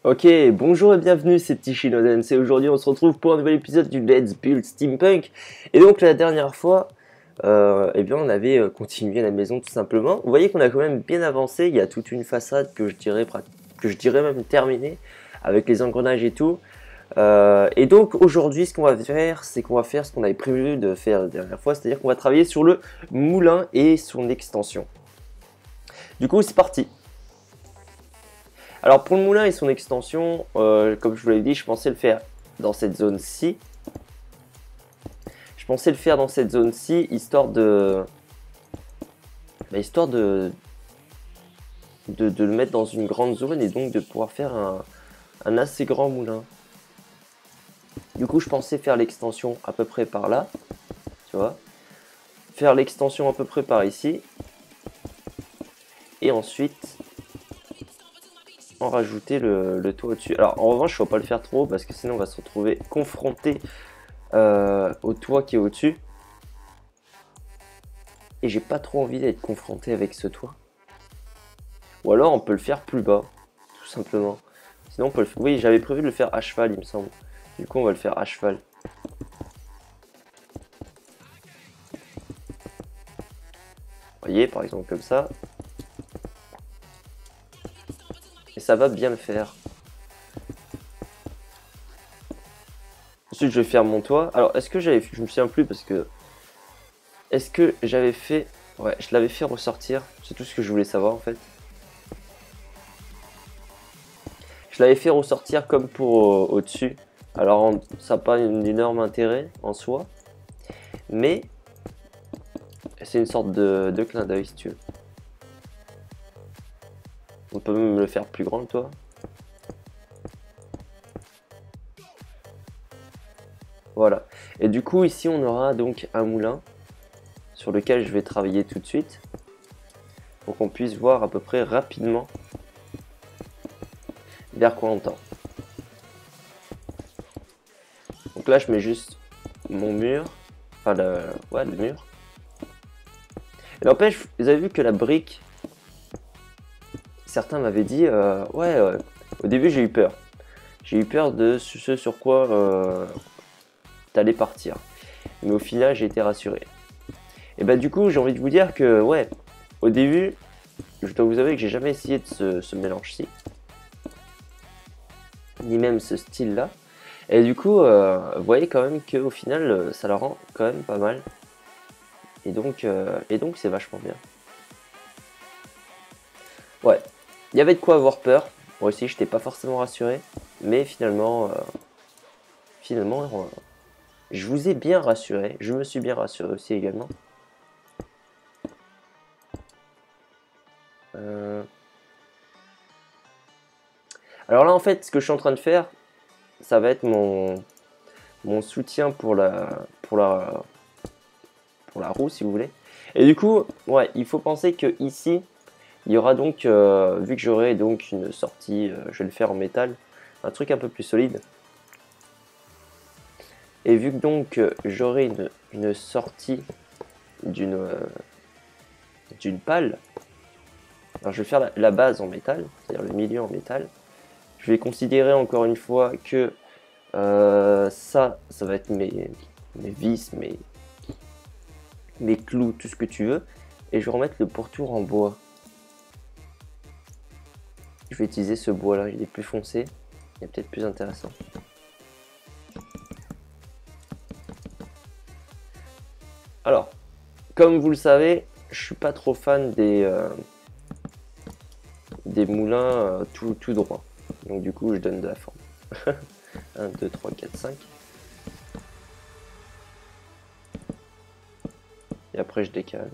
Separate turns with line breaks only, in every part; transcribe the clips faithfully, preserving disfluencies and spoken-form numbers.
Ok, bonjour et bienvenue, c'est Tichinodens et aujourd'hui on se retrouve pour un nouvel épisode du Let's Build Steampunk. Et donc la dernière fois, euh, eh bien on avait euh, continué la maison tout simplement. Vous voyez qu'on a quand même bien avancé, il y a toute une façade que je dirais, que je dirais même terminée, avec les engrenages et tout. Euh, et donc aujourd'hui ce qu'on va faire, c'est qu'on va faire ce qu'on avait prévu de faire la dernière fois, c'est-à-dire qu'on va travailler sur le moulin et son extension. Du coup c'est parti. Alors pour le moulin et son extension, euh, comme je vous l'avais dit, je pensais le faire dans cette zone-ci. Je pensais le faire dans cette zone-ci, histoire de... Bah, histoire de... de... de le mettre dans une grande zone et donc de pouvoir faire un, un assez grand moulin. Du coup, je pensais faire l'extension à peu près par là, tu vois. Faire l'extension à peu près par ici. Et ensuite... en rajouter le, le toit au-dessus. Alors en revanche, il ne faut pas le faire trop haut parce que sinon on va se retrouver confronté euh, au toit qui est au-dessus. Et j'ai pas trop envie d'être confronté avec ce toit. Ou alors on peut le faire plus bas, tout simplement. Sinon on peut le faire... Oui, j'avais prévu de le faire à cheval, il me semble. Du coup on va le faire à cheval. Vous voyez, par exemple comme ça. Et ça va bien le faire. Ensuite, je vais faire mon toit. Alors, est-ce que j'avais... Je me souviens plus parce que... Est-ce que j'avais fait... Ouais, je l'avais fait ressortir. C'est tout ce que je voulais savoir, en fait. Je l'avais fait ressortir comme pour euh, au-dessus. Alors, ça n'a pas un énorme intérêt en soi. Mais... c'est une sorte de, de clin d'œil, si tu veux. On peut même le faire plus grand, le toit. Voilà. Et du coup, ici, on aura donc un moulin sur lequel je vais travailler tout de suite pour qu'on puisse voir à peu près rapidement vers quoi on tend. Donc là, je mets juste mon mur, enfin le, ouais, le mur. Et n'empêche, vous avez vu que la brique, certains m'avaient dit, euh, ouais, euh, au début j'ai eu peur. J'ai eu peur de ce sur quoi euh, t'allais partir. Mais au final, j'ai été rassuré. Et bah du coup, j'ai envie de vous dire que, ouais, au début, je dois vous avouer que j'ai jamais essayé de ce, ce mélange-ci. Ni même ce style-là. Et du coup, euh, vous voyez quand même qu'au final, ça la rend quand même pas mal. Et donc, euh, et donc c'est vachement bien. Ouais, il y avait de quoi avoir peur. Moi aussi, je n'étais pas forcément rassuré. Mais finalement, euh, finalement, euh, je vous ai bien rassuré. Je me suis bien rassuré aussi également. Euh... Alors là, en fait, ce que je suis en train de faire, ça va être mon, mon soutien pour la, pour, la, pour la roue, si vous voulez. Et du coup, ouais, il faut penser que ici, il y aura donc, euh, vu que j'aurai donc une sortie, euh, je vais le faire en métal, un truc un peu plus solide. Et vu que donc euh, j'aurai une, une sortie d'une euh, d'une pale, alors je vais faire la, la base en métal, c'est-à-dire le milieu en métal. Je vais considérer encore une fois que euh, ça, ça va être mes, mes vis, mes, mes clous, tout ce que tu veux. Et je vais remettre le pourtour en bois. Je vais utiliser ce bois là, il est plus foncé, il est peut-être plus intéressant. Alors, comme vous le savez, je suis pas trop fan des, euh, des moulins euh, tout, tout droit. Donc du coup, je donne de la forme. un, deux, trois, quatre, cinq. Et après, je décale.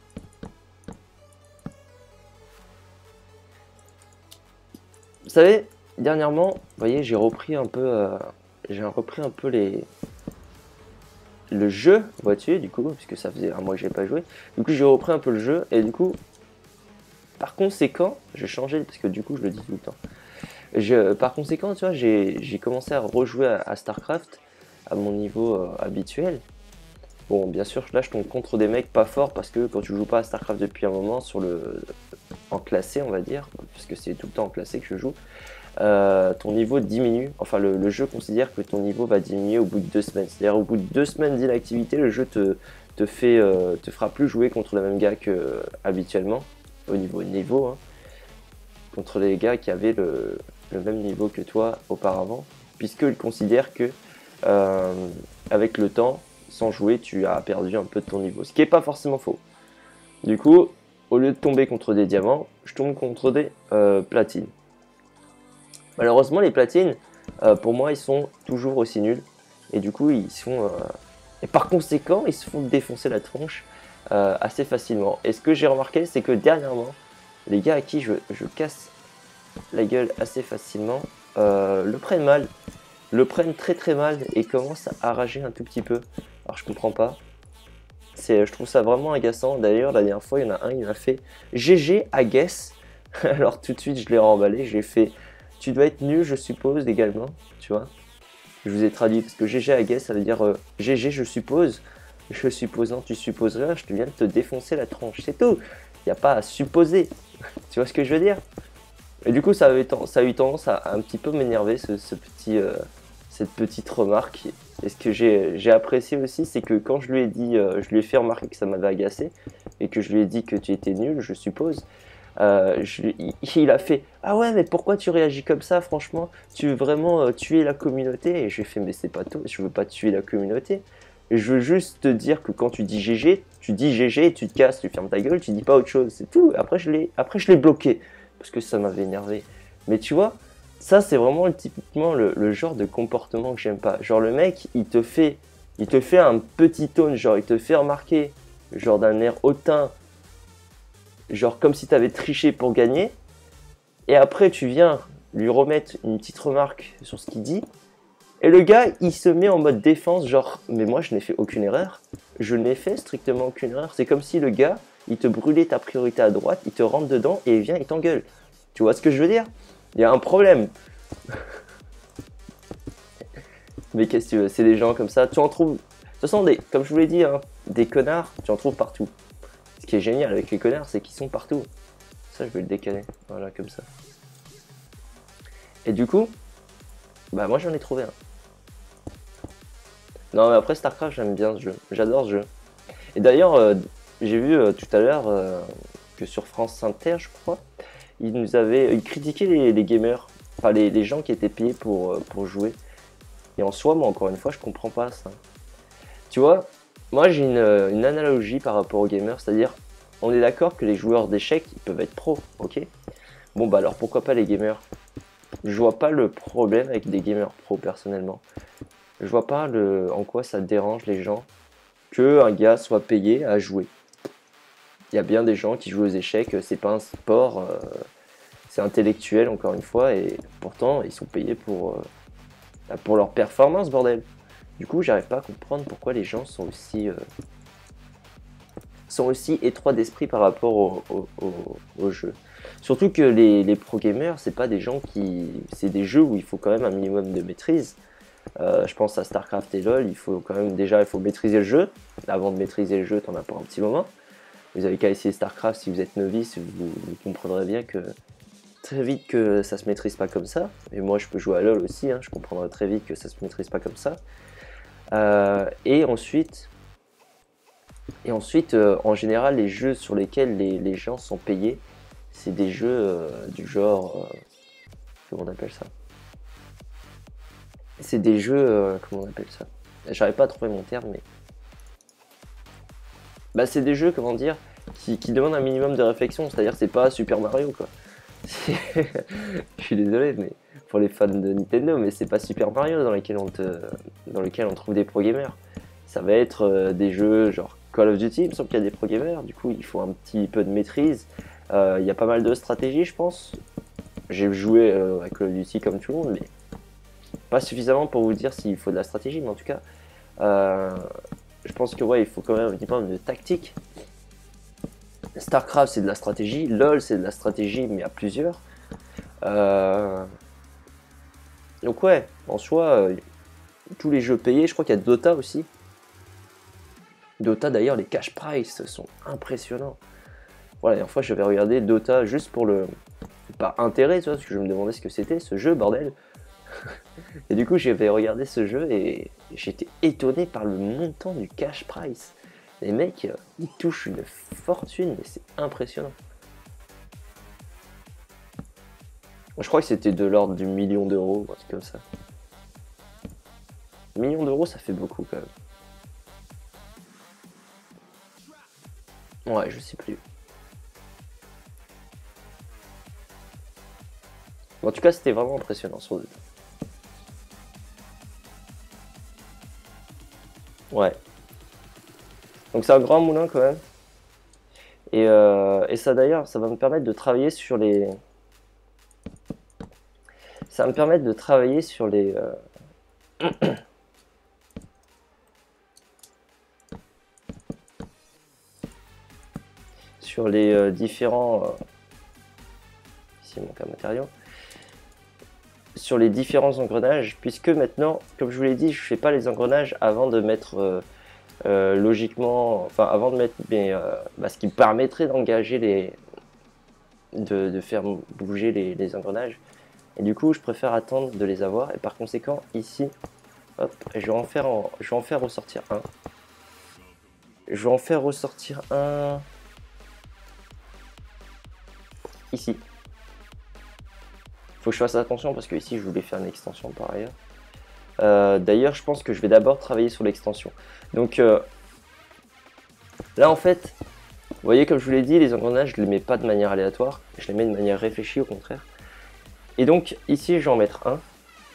Vous savez, dernièrement, vous voyez, j'ai repris un peu, euh, j'ai repris un peu les, le jeu, vois-tu, du coup, puisque ça faisait un mois que j'ai pas joué. Du coup, j'ai repris un peu le jeu et du coup, par conséquent, j'ai changé parce que du coup, je le dis tout le temps. Je, par conséquent, tu vois, j'ai commencé à rejouer à, à StarCraft à mon niveau euh, habituel. Bon, bien sûr, là, je tombe contre des mecs pas forts parce que quand tu joues pas à StarCraft depuis un moment sur le en classé, on va dire, parce que c'est tout le temps en classé que je joue. euh, ton niveau diminue. Enfin, le, le jeu considère que ton niveau va diminuer au bout de deux semaines. C'est-à-dire, au bout de deux semaines d'inactivité, le jeu te, te, fait, euh, te fera plus jouer contre le même gars qu'habituellement, au niveau niveau, hein, contre les gars qui avaient le, le même niveau que toi auparavant, puisqu'il considère que euh, avec le temps, sans jouer, tu as perdu un peu de ton niveau. Ce qui n'est pas forcément faux. Du coup, au lieu de tomber contre des diamants, je tombe contre des euh, platines. Malheureusement, les platines, euh, pour moi, ils sont toujours aussi nuls. Et du coup, ils sont... Euh, et par conséquent, ils se font défoncer la tronche euh, assez facilement. Et ce que j'ai remarqué, c'est que dernièrement, les gars à qui je, je casse la gueule assez facilement, euh, le prennent mal. Le prennent très très mal et commencent à rager un tout petit peu. Alors je comprends pas. Je trouve ça vraiment agaçant. D'ailleurs, la dernière fois, il y en a un, il m'a fait G G à guess. Alors tout de suite, je l'ai remballé. J'ai fait tu dois être nul, je suppose, également. Tu vois. Je vous ai traduit parce que G G à guess, ça veut dire euh, G G, je suppose. Je supposant, tu supposes rien, je te viens de te défoncer la tronche. C'est tout. Il n'y a pas à supposer. Tu vois ce que je veux dire? Et du coup, ça a eu, ça a eu tendance à, à un petit peu m'énerver, ce, ce petit, euh, cette petite remarque. Et ce que j'ai apprécié aussi, c'est que quand je lui ai dit, euh, je lui ai fait remarquer que ça m'avait agacé, et que je lui ai dit que tu étais nul, je suppose, euh, je, il, il a fait « Ah ouais, mais pourquoi tu réagis comme ça, franchement? Tu veux vraiment euh, tuer la communauté ?» Et j'ai fait « Mais c'est pas tout, je veux pas tuer la communauté. Et je veux juste te dire que quand tu dis G G, tu dis G G, tu te casses, tu fermes ta gueule, tu dis pas autre chose, c'est tout. Après, je l'ai bloqué, parce que ça m'avait énervé. Mais tu vois, ça, c'est vraiment typiquement le, le genre de comportement que j'aime pas. Genre, le mec, il te fait, il te fait un petit tone, genre, il te fait remarquer, genre, d'un air hautain, genre, comme si tu avais triché pour gagner. Et après, tu viens lui remettre une petite remarque sur ce qu'il dit. Et le gars, il se met en mode défense, genre, mais moi, je n'ai fait aucune erreur. Je n'ai fait strictement aucune erreur. C'est comme si le gars, il te brûlait ta priorité à droite, il te rentre dedans et il vient, il t'engueule. Tu vois ce que je veux dire? Il y a un problème. Mais qu'est-ce que tu veux? C'est des gens comme ça. Tu en trouves... Ce sont des, comme je vous l'ai dit, hein, des connards, tu en trouves partout. Ce qui est génial avec les connards, c'est qu'ils sont partout. Ça, je vais le décaler. Voilà, comme ça. Et du coup, bah moi, j'en ai trouvé un. Non, mais après StarCraft, j'aime bien ce jeu. J'adore ce jeu. Et d'ailleurs, euh, j'ai vu euh, tout à l'heure euh, que sur France Inter, je crois, ils nous avaient, ils critiquaient les, les gamers, enfin les, les gens qui étaient payés pour, euh, pour jouer. Et en soi, moi, encore une fois, je comprends pas ça. Tu vois, moi, j'ai une, une analogie par rapport aux gamers, c'est-à-dire, on est d'accord que les joueurs d'échecs, ils peuvent être pros, ok? Bon, bah alors pourquoi pas les gamers? Je vois pas le problème avec des gamers pros, personnellement. Je vois pas le, en quoi ça dérange les gens que un gars soit payé à jouer. Il y a bien des gens qui jouent aux échecs, c'est pas un sport, euh, c'est intellectuel encore une fois, et pourtant ils sont payés pour, euh, pour leur performance, bordel. Du coup, j'arrive pas à comprendre pourquoi les gens sont aussi, euh, sont aussi étroits d'esprit par rapport au, au, au, au jeu. Surtout que les, les pro gamers, c'est pas des gens qui, c'est des jeux où il faut quand même un minimum de maîtrise. Euh, je pense à StarCraft et LoL, il faut quand même déjà il faut maîtriser le jeu. Avant de maîtriser le jeu, t'en as pour un petit moment. Vous avez qu'à essayer StarCraft si vous êtes novice, vous, vous comprendrez bien que très vite que ça se maîtrise pas comme ça. Et moi je peux jouer à LoL aussi, hein, je comprendrai très vite que ça se maîtrise pas comme ça. Euh, et ensuite, et ensuite euh, en général, les jeux sur lesquels les, les gens sont payés, c'est des jeux euh, du genre... Euh, comment on appelle ça? C'est des jeux... Euh, comment on appelle ça? J'arrive pas à trouver mon terme, mais... Bah c'est des jeux, comment dire, qui, qui demandent un minimum de réflexion, c'est-à-dire c'est pas Super Mario, quoi. Je suis désolé, mais pour les fans de Nintendo, mais c'est pas Super Mario dans lequel on, te, dans lequel on trouve des pro gamers. Ça va être euh, des jeux genre Call of Duty, il me semble qu'il y a des pro gamers, du coup il faut un petit peu de maîtrise. Euh, il y a pas mal de stratégie, je pense. J'ai joué euh, à Call of Duty comme tout le monde, mais pas suffisamment pour vous dire s'il faut de la stratégie, mais en tout cas, euh, je pense que ouais, il faut quand même un petit peu de tactique. StarCraft c'est de la stratégie, LoL c'est de la stratégie, mais à plusieurs. Euh... Donc ouais, en soi, euh, tous les jeux payés, je crois qu'il y a Dota aussi. Dota d'ailleurs, les cash price sont impressionnants. Voilà, la dernière fois j'avais regardé Dota juste pour le pas intérêt, tu vois, parce que je me demandais ce que c'était ce jeu, bordel. Et du coup, j'avais regardé ce jeu et j'étais étonné par le montant du cash price. Les mecs, ils touchent une fortune, mais c'est impressionnant. Je crois que c'était de l'ordre du million d'euros, un truc comme ça. Million d'euros, ça fait beaucoup quand même. Ouais, je sais plus. En tout cas, c'était vraiment impressionnant sur le. Ouais. Donc c'est un grand moulin quand même. Et, euh, et ça d'ailleurs, ça va me permettre de travailler sur les. Ça va me permettre de travailler sur les. Euh... sur les euh, différents. Euh... Ici, il manque un matériau. Sur les différents engrenages, puisque maintenant, comme je vous l'ai dit, je fais pas les engrenages avant de mettre. Euh... Euh, logiquement, enfin avant de mettre mes, euh, bah, ce qui me permettrait d'engager les, de, de faire bouger les, les engrenages. Et du coup, je préfère attendre de les avoir. Et par conséquent, ici, hop, je vais en faire, en, je vais en faire ressortir un. Je vais en faire ressortir un ici. Faut que je fasse attention parce que ici, je voulais faire une extension par ailleurs. Euh, D'ailleurs, je pense que je vais d'abord travailler sur l'extension. Donc euh, là, en fait, vous voyez, comme je vous l'ai dit, les engrenages, je ne les mets pas de manière aléatoire. Je les mets de manière réfléchie, au contraire. Et donc, ici, je vais en mettre un.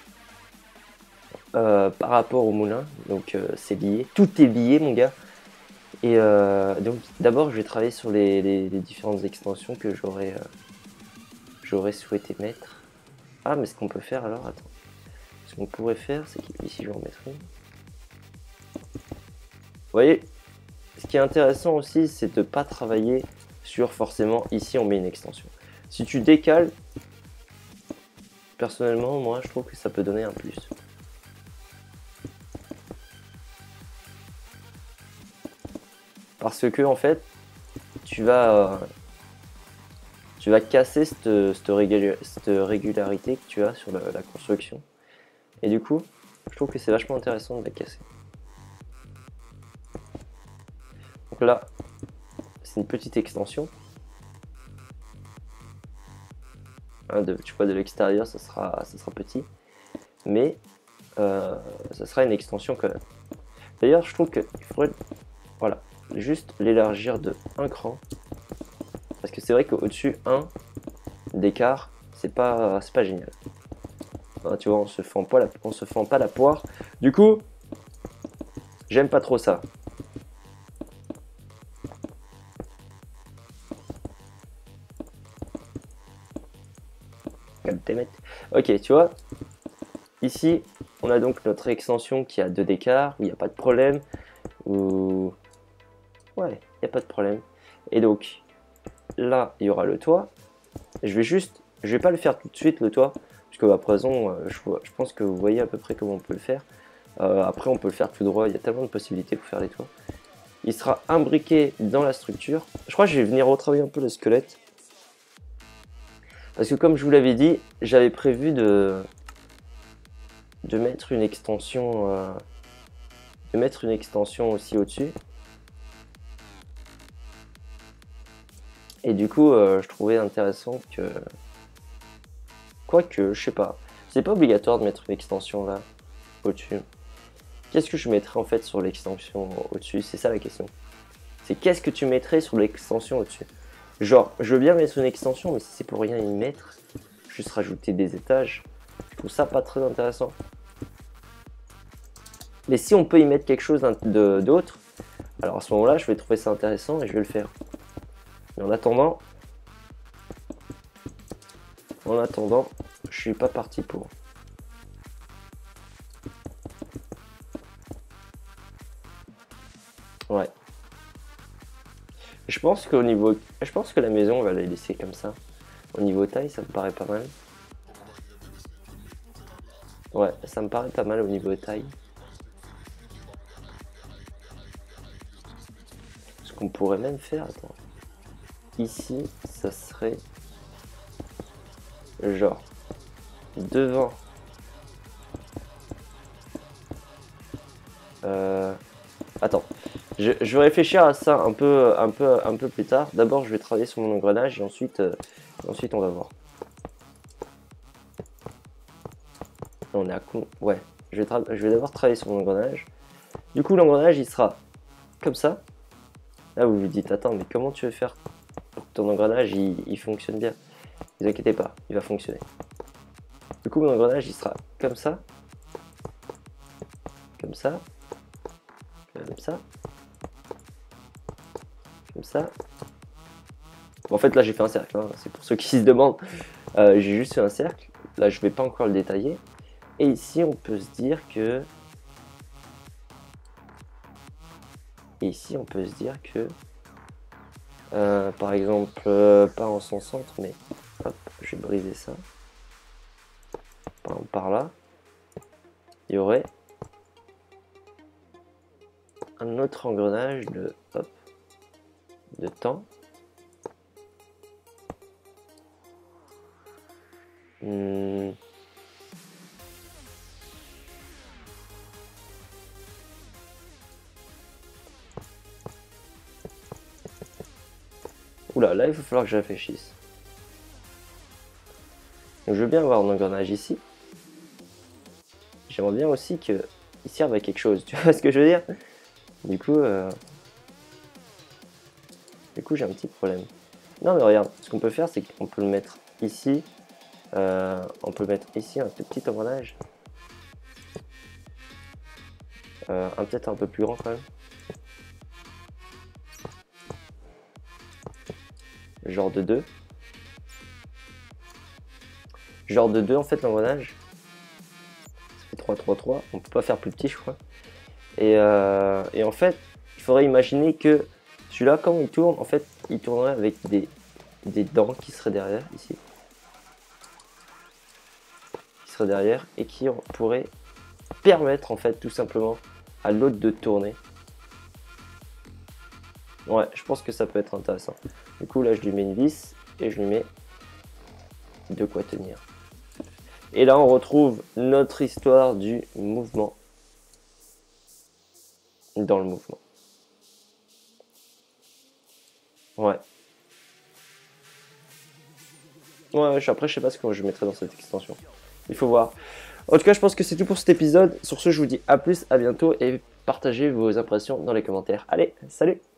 Euh, par rapport au moulin. Donc, euh, c'est lié. Tout est lié, mon gars. Et euh, donc, d'abord, je vais travailler sur les, les, les différentes extensions que j'aurais euh, j'aurais souhaité mettre. Ah, mais ce qu'on peut faire, alors, attends. Ce qu'on pourrait faire, c'est qu'ici, je vais en mettre une. Vous voyez, ce qui est intéressant aussi, c'est de ne pas travailler sur forcément, ici, on met une extension. Si tu décales, personnellement, moi, je trouve que ça peut donner un plus. Parce que, en fait, tu vas, euh, tu vas casser cette, cette, régul cette régularité que tu as sur la, la construction. Et du coup, je trouve que c'est vachement intéressant de la casser. Donc là, c'est une petite extension. Hein, de, tu vois, de l'extérieur, ça sera, ça sera petit. Mais euh, ça sera une extension quand même. D'ailleurs, je trouve qu'il faudrait, voilà, juste l'élargir de un cran. Parce que c'est vrai qu'au-dessus, un d'écart, c'est pas, c'est pas génial. Hein, tu vois, on se fend pas la, on se fend pas la poire. Du coup, j'aime pas trop ça. Ok, tu vois, ici, on a donc notre extension qui a deux d'écart, où il n'y a pas de problème, où... Ouais, il n'y a pas de problème. Et donc, là, il y aura le toit. Je vais juste, je vais pas le faire tout de suite, le toit, parce qu'à présent, je, vois, je pense que vous voyez à peu près comment on peut le faire. Euh, après, on peut le faire tout droit, il y a tellement de possibilités pour faire les toits. Il sera imbriqué dans la structure. Je crois que je vais venir retravailler un peu le squelette. Parce que comme je vous l'avais dit, j'avais prévu de, de mettre une extension, euh, de mettre une extension aussi au-dessus. Et du coup, euh, je trouvais intéressant que, quoique, je sais pas, c'est pas obligatoire de mettre une extension là, au-dessus. Qu'est-ce que je mettrais en fait sur l'extension au-dessus? C'est ça la question. C'est qu'est-ce que tu mettrais sur l'extension au-dessus? Genre, je veux bien mettre une extension, mais si c'est pour rien y mettre, juste rajouter des étages, je trouve ça pas très intéressant. Mais si on peut y mettre quelque chose d'autre, alors à ce moment-là, je vais trouver ça intéressant et je vais le faire. Mais en attendant, en attendant, je suis pas parti pour. Ouais. Je pense qu'au niveau, je pense que la maison, on va la laisser comme ça. Au niveau taille, ça me paraît pas mal. Ouais, ça me paraît pas mal au niveau taille. Ce qu'on pourrait même faire, attends. Ici, ça serait genre devant euh, attends, je, je vais réfléchir à ça un peu un peu un peu plus tard. D'abord je vais travailler sur mon engrenage et ensuite euh, ensuite on va voir. On est à con. Ouais, je vais, je vais d'abord travailler sur mon engrenage. Du coup l'engrenage il sera comme ça. Là vous vous dites attends mais comment tu veux faire pour que ton engrenage il, il fonctionne bien? Ne vous inquiétez pas, il va fonctionner. Du coup mon engrenage il sera comme ça, comme ça, comme ça, comme ça. Bon, en fait là j'ai fait un cercle, hein. C'est pour ceux qui se demandent. Euh, j'ai juste fait un cercle. Là je vais pas encore le détailler. Et ici on peut se dire que... Et ici on peut se dire que... Euh, par exemple, euh, pas en son centre, mais... Hop, je vais briser ça. Par exemple par là. Il y aurait... un autre engrenage de... Hop. De temps. Hmm. Oula, là il va falloir que je réfléchisse. Donc, je veux bien avoir un engrenage ici. J'aimerais bien aussi qu'il serve à quelque chose, tu vois ce que je veux dire? Du coup, euh... du coup j'ai un petit problème. Non mais regarde, ce qu'on peut faire c'est qu'on peut le mettre ici. Euh, on peut mettre ici un tout petit engrenage. Euh, un peut-être un peu plus grand quand même. Genre de deux. Genre de deux en fait l'engrenage. Ça fait trois, trois, trois. On peut pas faire plus petit je crois. Et, euh, et en fait, il faudrait imaginer que celui-là quand il tourne, en fait, il tournerait avec des, des dents qui seraient derrière ici. Qui seraient derrière et qui pourraient permettre en fait tout simplement à l'autre de tourner. Ouais, je pense que ça peut être intéressant. Du coup, là, je lui mets une vis et je lui mets de quoi tenir. Et là, on retrouve notre histoire du mouvement dans le mouvement. Ouais. Ouais, après, je sais pas ce que je mettrai dans cette extension. Il faut voir. En tout cas, je pense que c'est tout pour cet épisode. Sur ce, je vous dis à plus, à bientôt et partagez vos impressions dans les commentaires. Allez, salut!